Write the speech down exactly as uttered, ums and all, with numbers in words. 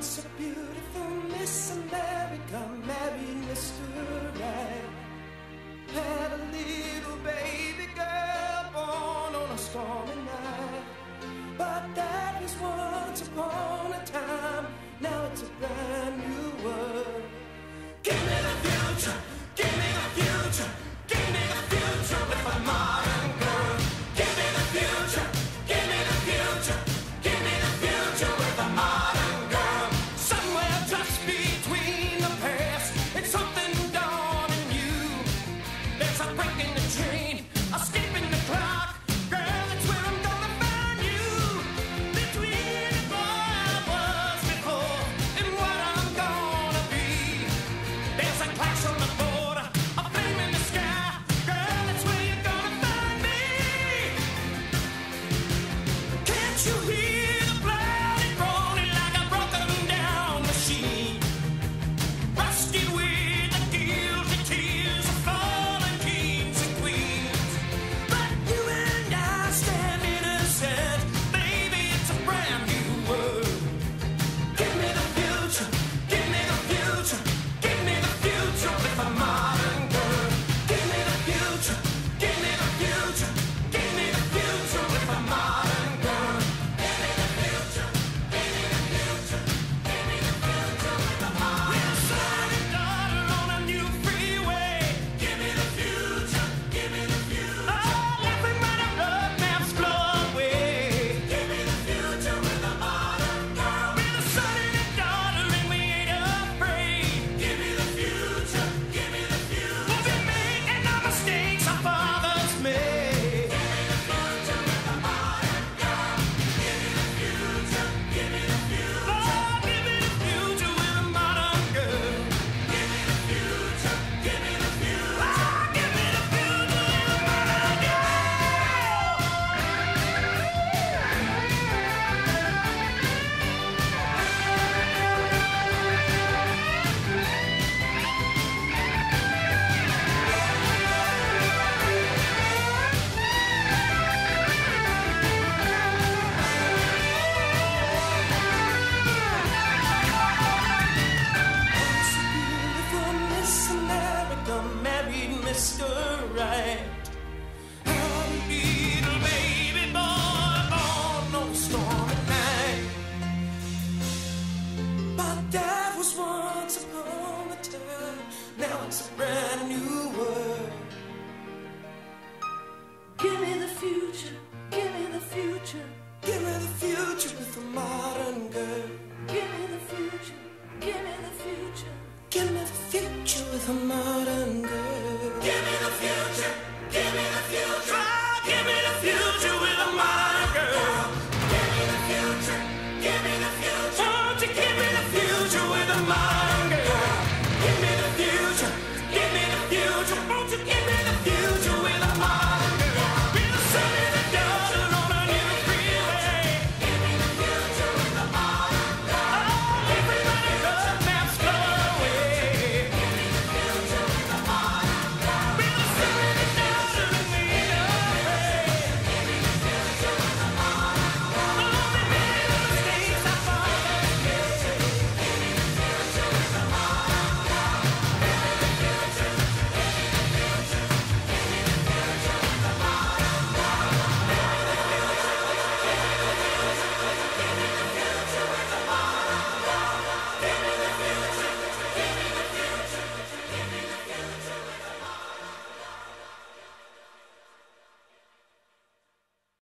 Once a beautiful Miss America married Mister Right. Had a little baby girl born on a stormy night. But that was once upon a time. Now it's a brand new world. Give me the future, give me the future, give me the future with a modern girl. Give me the future, give me the future, give me the future with a modern girl. Somewhere just between the past and something dawning new. There's a break in the train, a skip in the clock. Girl, that's where I'm gonna find you. Between the boy I was before and what I'm gonna be. There's a clash on the border, a flame in the sky. Girl, that's where you're gonna find me. Can't you hear the blood rolling like a broken down machine? Rusted with the guilty tears of fallen kings and queens. But you and I stand innocent. Baby, it's a brand new world. Give me the future, give me the future, give me the future with a modern girl. Give me the future, give me the future, give me the future with a modern girl. Give me the future, give me the future, give me the future with a modern girl. We're son and daughter on a new freeway. Give me the future, give me the future. Oh, laughing right up road maps blow away. Give me the future with a modern girl. We're the son and the daughter and we ain't afraid. Give me the future, give me the future. We'll be making no mistakes our fathers made. Give me the future with a modern girl. Give me the future, give me the future. Oh, give me the future with a modern girl. Give me the future, give me the future. Oh, give me the future with a modern girl. Once a beautiful Miss America married Mister Right. Had a little baby boy born on a stormy night. But that was once upon a time. Now it's a brand new